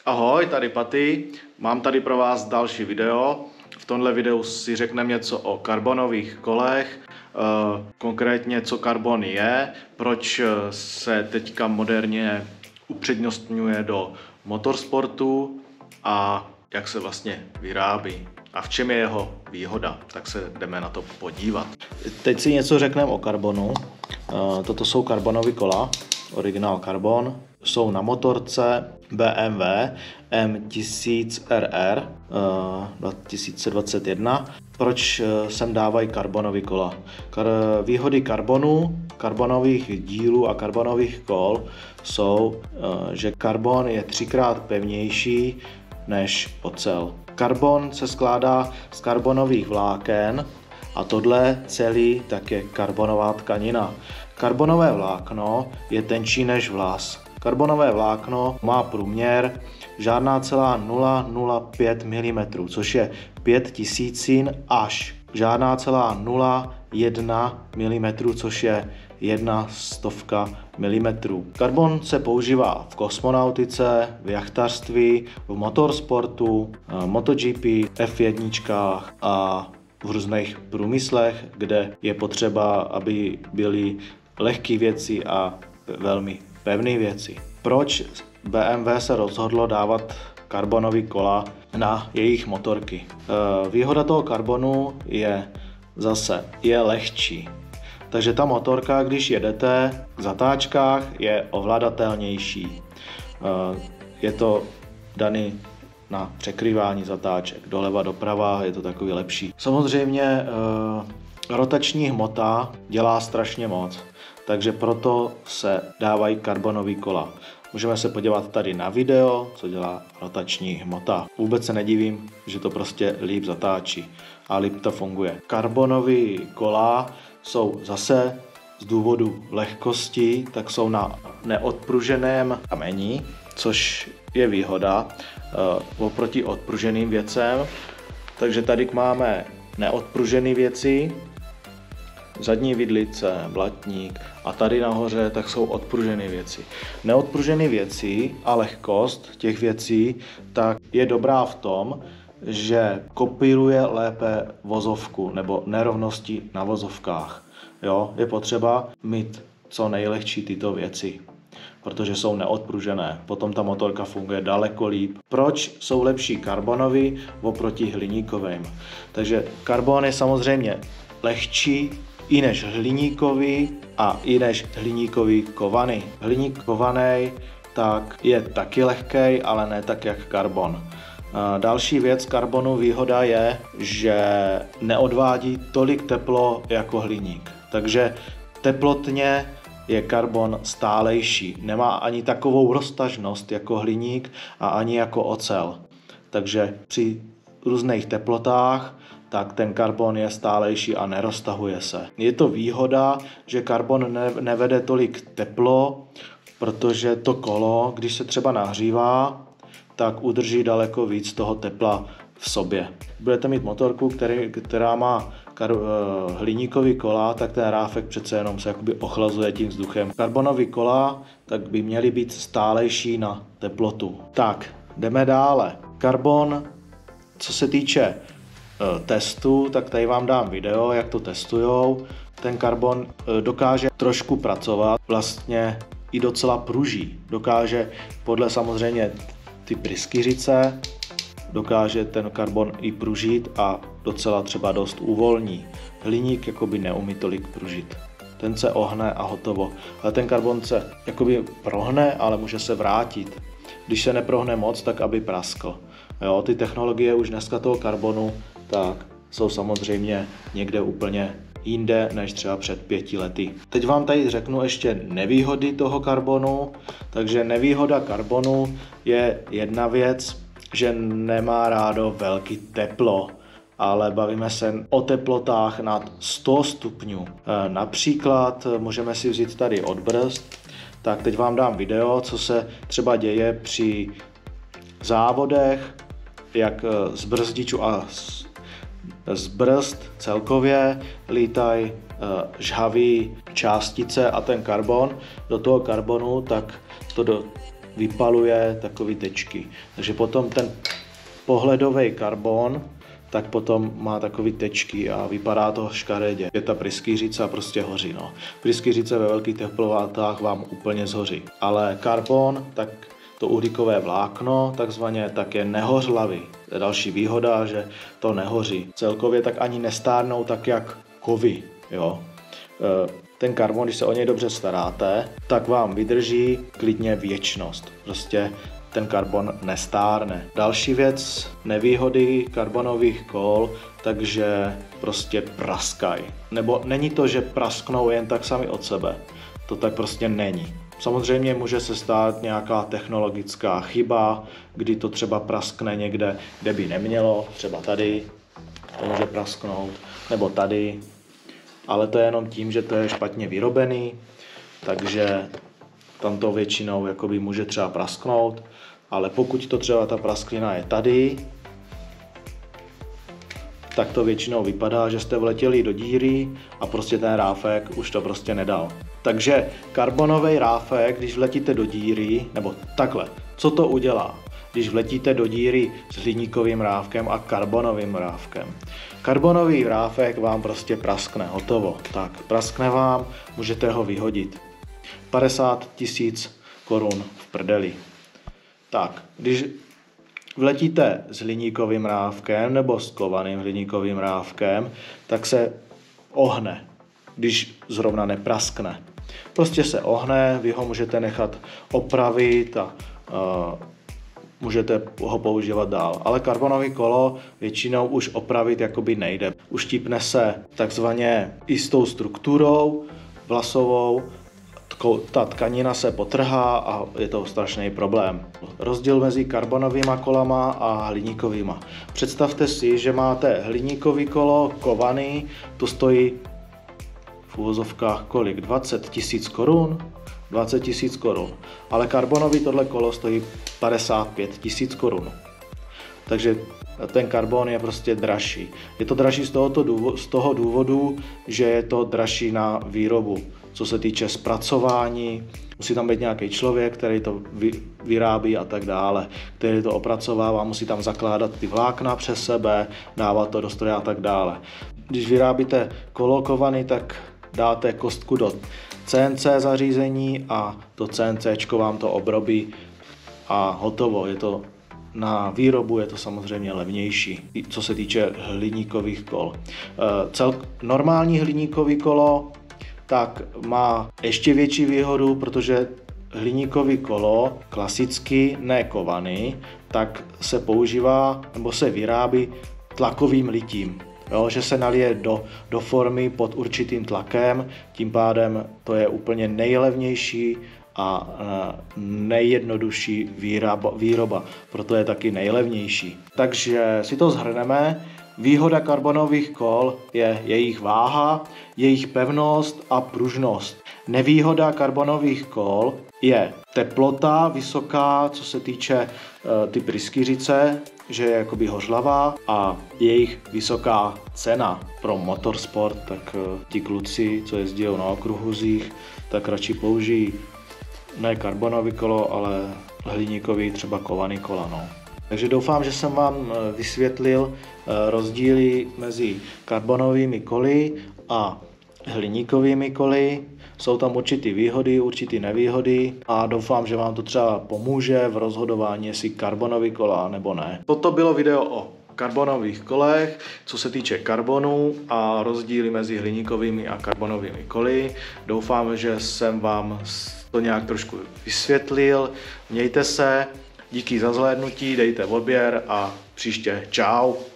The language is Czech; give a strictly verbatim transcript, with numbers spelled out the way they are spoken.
Ahoj, tady Paty. Mám tady pro vás další video. V tomhle videu si řekneme něco o karbonových kolech, konkrétně co karbon je, proč se teďka moderně upřednostňuje do motorsportu a jak se vlastně vyrábí a v čem je jeho výhoda. Tak se jdeme na to podívat. Teď si něco řekneme o karbonu. Toto jsou karbonové kola, originál karbon. Jsou na motorce B M W M tisíc R R dva tisíce dvacet jedna. Proč sem dávají karbonové kola? Výhody karbonu, karbonových dílů a karbonových kol jsou, že karbon je třikrát pevnější než ocel. Karbon se skládá z karbonových vláken a tohle celý tak je karbonová tkanina. Karbonové vlákno je tenčí než vlas. Karbonové vlákno má průměr žádná celá nula nula pět milimetrů, což je pět tisícin až žádná celá nula jedna milimetrů, což je jedna stovka milimetrů. Karbon se používá v kosmonautice, v jachtařství, v motorsportu, MotoGP, F jedna a v různých průmyslech, kde je potřeba, aby byly lehké věci a velmi pevné věci. Proč B M W se rozhodlo dávat karbonové kola na jejich motorky? Výhoda toho karbonu je zase, je lehčí. Takže ta motorka, když jedete v zatáčkách, je ovladatelnější. Je to daný na překrývání zatáček, doleva, doprava, je to takový lepší. Samozřejmě rotační hmota dělá strašně moc, takže proto se dávají karbonové kola. Můžeme se podívat tady na video, co dělá rotační hmota. Vůbec se nedivím, že to prostě líp zatáčí a líp to funguje. Karbonové kola jsou zase z důvodu lehkosti, tak jsou na neodpruženém kameni, což je výhoda uh, oproti odpruženým věcem. Takže tady máme neodpružené věci, zadní vidlice, blatník a tady nahoře tak jsou odpružené věci. Neodpružené věci a lehkost těch věcí tak je dobrá v tom, že kopíruje lépe vozovku nebo nerovnosti na vozovkách. Jo, je potřeba mít co nejlehčí tyto věci, protože jsou neodpružené. Potom ta motorka funguje daleko líp. Proč jsou lepší karbonový oproti hliníkovým? Takže karbon je samozřejmě lehčí i než hliníkový a i než hliníkový kovaný. Hliník kovaný tak je taky lehký, ale ne tak jak karbon. Další věc karbonu výhoda je, že neodvádí tolik teplo jako hliník. Takže teplotně je karbon stálejší. Nemá ani takovou roztažnost jako hliník a ani jako ocel. Takže při různých teplotách tak ten karbon je stálejší a neroztahuje se. Je to výhoda, že karbon nevede tolik teplo, protože to kolo, když se třeba nahřívá, tak udrží daleko víc toho tepla v sobě. Budete mít motorku, který, která má kar, hliníkový kola, tak ten ráfek přece jenom se jakoby ochlazuje tím vzduchem. Karbonové kola tak by měly být stálejší na teplotu. Tak, jdeme dále. Karbon, co se týče testu, tak tady vám dám video, jak to testujou. Ten karbon dokáže trošku pracovat, vlastně i docela pruží. Dokáže podle samozřejmě ty pryskyřice, dokáže ten karbon i pružit a docela třeba dost uvolní. Hliník jakoby neumí tolik pružit. Ten se ohne a hotovo. Ale ten karbon se jakoby prohne, ale může se vrátit. Když se neprohne moc, tak aby praskl. Jo, ty technologie už dneska toho karbonu tak jsou samozřejmě někde úplně jinde než třeba před pěti lety. Teď vám tady řeknu ještě nevýhody toho karbonu. Takže nevýhoda karbonu je jedna věc, že nemá rádo velký teplo, ale bavíme se o teplotách nad sto stupňů. Například můžeme si vzít tady odbrzd. Tak teď vám dám video, co se třeba děje při závodech, jak z brzdičů a z brzd celkově lítají žhavé částice a ten karbon do toho karbonu, tak to do, vypaluje takové tečky. Takže potom ten pohledový karbon tak potom má takový tečky a vypadá to škaredě. Je ta pryskyřice a prostě hoří. No. Pryskyřice ve velkých teplotách vám úplně zhoří. Ale karbon, tak to uhlíkové vlákno, takzvaně, tak je nehořlavý. To je další výhoda, že to nehoří. Celkově tak ani nestárnou tak jak kovy. Jo. Ten karbon, když se o něj dobře staráte, tak vám vydrží klidně věčnost. Prostě ten karbon nestárne. Další věc, nevýhody karbonových kol, takže prostě praskají. Nebo není to, že prasknou jen tak sami od sebe. To tak prostě není. Samozřejmě může se stát nějaká technologická chyba, kdy to třeba praskne někde, kde by nemělo, třeba tady to může prasknout, nebo tady. Ale to je jenom tím, že to je špatně vyrobený, takže tam to většinou jakoby může třeba prasknout, ale pokud to třeba ta prasklina je tady, tak to většinou vypadá, že jste vletěli do díry a prostě ten ráfek už to prostě nedal. Takže karbonový ráfek, když vletíte do díry, nebo takhle, co to udělá? Když vletíte do díry s hliníkovým rávkem a karbonovým rávkem. Karbonový ráfek vám prostě praskne, hotovo. Tak, praskne vám, můžete ho vyhodit. padesát tisíc korun v prdeli. Tak, když vletíte s hliníkovým rávkem nebo s kovaným hliníkovým rávkem, tak se ohne, když zrovna nepraskne. Prostě se ohne, vy ho můžete nechat opravit a uh, můžete ho používat dál. Ale karbonový kolo většinou už opravit jakoby nejde. Uštípne se takzvaně jistou strukturou vlasovou, ta tkanina se potrhá a je to strašný problém. Rozdíl mezi karbonovými kolama a hliníkovými. Představte si, že máte hliníkový kolo kovaný, to stojí v uvozovkách kolik? dvacet tisíc korun? dvacet tisíc korun. Ale karbonový tohle kolo stojí padesát pět tisíc korun. Takže ten karbon je prostě dražší. Je to dražší z, tohoto důvodu, z toho důvodu, že je to dražší na výrobu. Co se týče zpracování, musí tam být nějaký člověk, který to vy, vyrábí a tak dále, který to opracovává, musí tam zakládat ty vlákna přes sebe, dávat to do stroje a tak dále. Když vyrábíte kolo kovany, tak dáte kostku do C N C zařízení a to C N C vám to obrobí a hotovo. Je to na výrobu je to samozřejmě levnější, co se týče hliníkových kol. Cel, normální hliníkový kolo tak má ještě větší výhodu, protože hliníkový kolo, klasicky ne kovaný, tak se používá nebo se vyrábí tlakovým litím. Jo, že se nalije do, do formy pod určitým tlakem, tím pádem to je úplně nejlevnější a nejjednodušší výroba, výroba, proto je taky nejlevnější. Takže si to shrneme. Výhoda karbonových kol je jejich váha, jejich pevnost a pružnost. Nevýhoda karbonových kol je teplota vysoká, co se týče e, ty pryskyřice, že je jakoby hořlavá, a jejich vysoká cena pro motorsport, tak e, ti kluci, co jezdí na okruhuzích, tak radši použijí ne karbonový kolo, ale hliníkový, třeba kovaný kola. No. Takže doufám, že jsem vám vysvětlil rozdíly mezi karbonovými koly a hliníkovými koly. Jsou tam určitý výhody, určitý nevýhody a doufám, že vám to třeba pomůže v rozhodování, jestli karbonový kola nebo ne. Toto bylo video o karbonových kolech, co se týče karbonu a rozdíly mezi hliníkovými a karbonovými koly. Doufám, že jsem vám to nějak trošku vysvětlil. Mějte se, díky za zhlédnutí, dejte odběr a příště čau.